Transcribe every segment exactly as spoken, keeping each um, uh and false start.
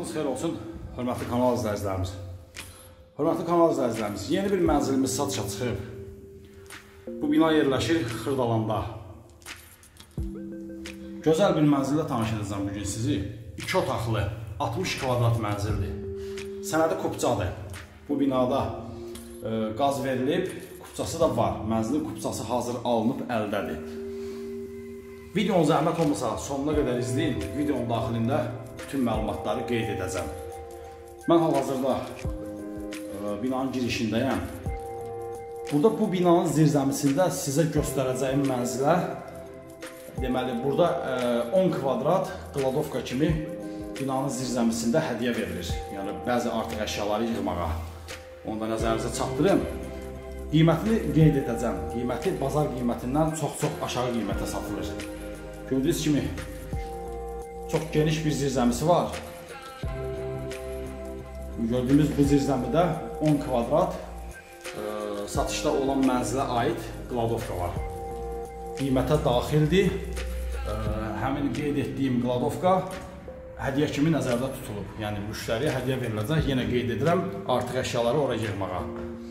Vaxtınız xeyir olsun, hörmətli kanal izləyicilərimiz. Hörmətli kanal izləyicilərimiz, yeni bir mənzilimiz satışa çıxıb. Bu bina yerləşir Xırdalanda. Gözəl bir mənzillə tanış edəcəm bugün sizi. İki otaqlı, altmış kvadrat mənzildir. Sənədi kupçadır. Bu binada e, qaz verilib, kupçası da var. Mənzilin kupçası hazır alınıb əldədir. Videonun zəhmət olmasa sonuna qədər izləyin. Videonun daxilində bütün məlumatları qeyd edəcəm. Mən hal-hazırda e, binanın girişindəyəm. Burada bu binanın zirzəmisində sizə göstərəcəyim mənzilə, deməli, burada e, on kvadrat qladovka kimi binanın zirzəmisində hədiyyə verilir. Yəni, bəzi artıq əşyaları yığmağa. Onu da nəzərinizə çatdırım. Qiymətini qeyd edəcəm. Qiyməti bazar qiymətindən çox-çox aşağı qiymətə satılır. Gördüyünüz kimi çox geniş bir zirzəmisi var. Gördüyümüz bu zirzəmidə on kvadrat e, satışda olan mənzilə aid qladovka var. Qiymətə daxildir. E, həmin qeyd etdiyim qladovka hədiyyə kimi nəzərdə tutulub. Yəni müştəriyə hədiyyə veriləcək. Yenə qeyd edirəm, artıq əşyaları ora yığmağa.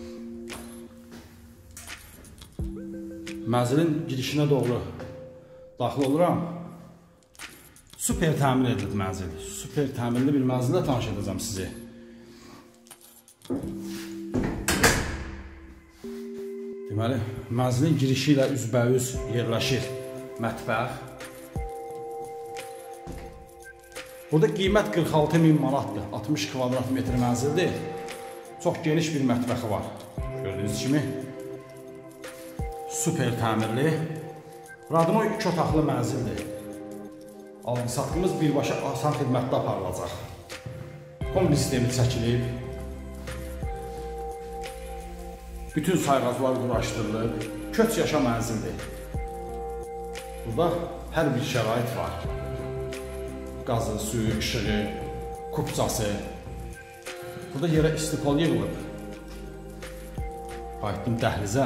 Mənzilin girişinə doğru daxil oluram. Super təmin edildi mənzil. Super təminli bir mənzillə tanış edəcəm sizi. Deməli, mənzilin girişi ilə üzbəüz yerləşir mətbəx. Burada qiymət qırx altı min manatdır. altmış kvadrat metr mənzildir. Çox geniş bir mətbəxi var. Gördüyünüz kimi super təmirli. Radmo iki otaqlı mənzildir. Alım-satqımız birbaşa asan xidmətdə aparılacaq. Kombi sistemi çəkilib. Bütün sayğaclar quraşdırılıb. Köç yaşa mənzildir. Burada hər bir şərait var. Qazı, suyu, işığı, kupçası. Burada yerə istipal yığılıb. Qayıtdım dəhlizə.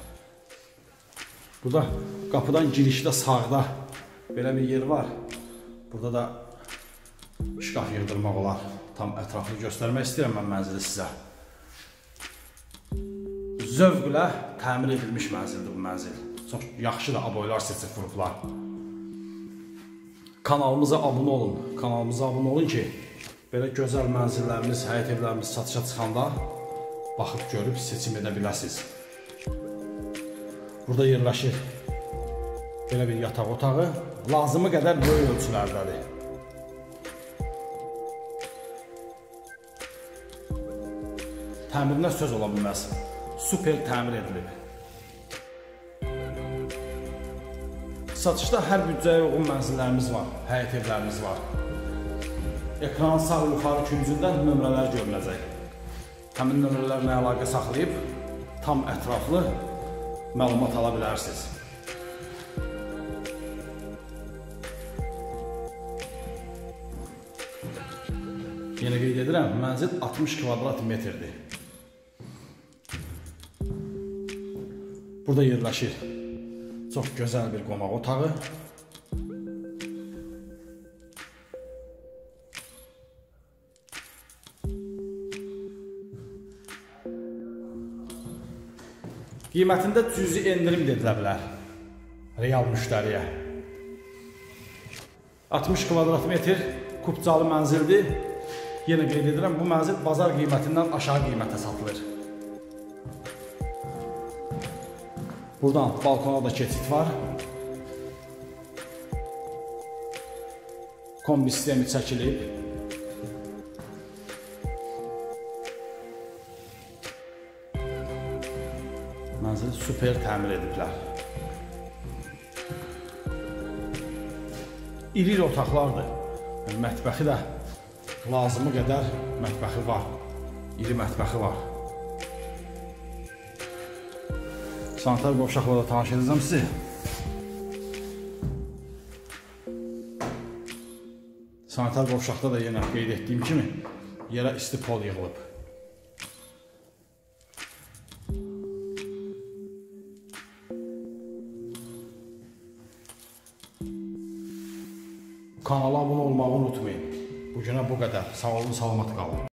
Burada qapıdan girişdə sağda belə bir yer var. Burada da şkaf yığdırmaq olar. Tam ətraflı göstərmək istəyirəm mən mənzili sizə. Zövqlə təmir edilmiş mənzildir bu mənzil. Çox yaxşı da aboylar seçib vurublar. Kanalımıza abunə olun. Kanalımıza abunə olun ki, belə gözəl mənzillərimiz, həyət evlərimiz satışa çıxanda baxıb görüb seçim edə biləsiniz. Burada yerləşir belə bir yataq otağı. Lazımı qədər böyük ölçülərdədir. Təmirinə söz ola bilməz. Super təmir edilib. Satışda hər büdcəyə uyğun mənzillərimiz var, həyət evlərimiz var. Ekranın sağ yuxarı küncündən nömrələr görünəcək. Həmin nömrələrlə əlaqə saxlayıb tam ətraflı məlumat ala bilərsiniz. Yenə qeyd edirəm, mənzil altmış kvadrat metrdir. Burada yerləşir çox gözəl bir qonaq otağı. Qiymətində cüzi endirim edilə bilər real müştəriyə. altmış kvadrat metr kupçalı mənzildir. Yenə qeyd edirəm, bu mənzil bazar qiymətindən aşağı qiymətə satılır. Buradan balkona da keçid var. Kombi sistemi çəkilib. Mənzil super təmir ediblər. İri otaqlardır. Mətbəxi də lazımı qədər mətbəxi var. İri mətbəxi var. Sanitar qovşaqla da tanış edəcəm sizi. Sanitar qovşaqda da yenə qeyd etdiyim kimi yerə istipol yığılıb. Kanala abunə olmağı unutmayın. Bu günə bu qədər. Sağ olun, salamat qalın.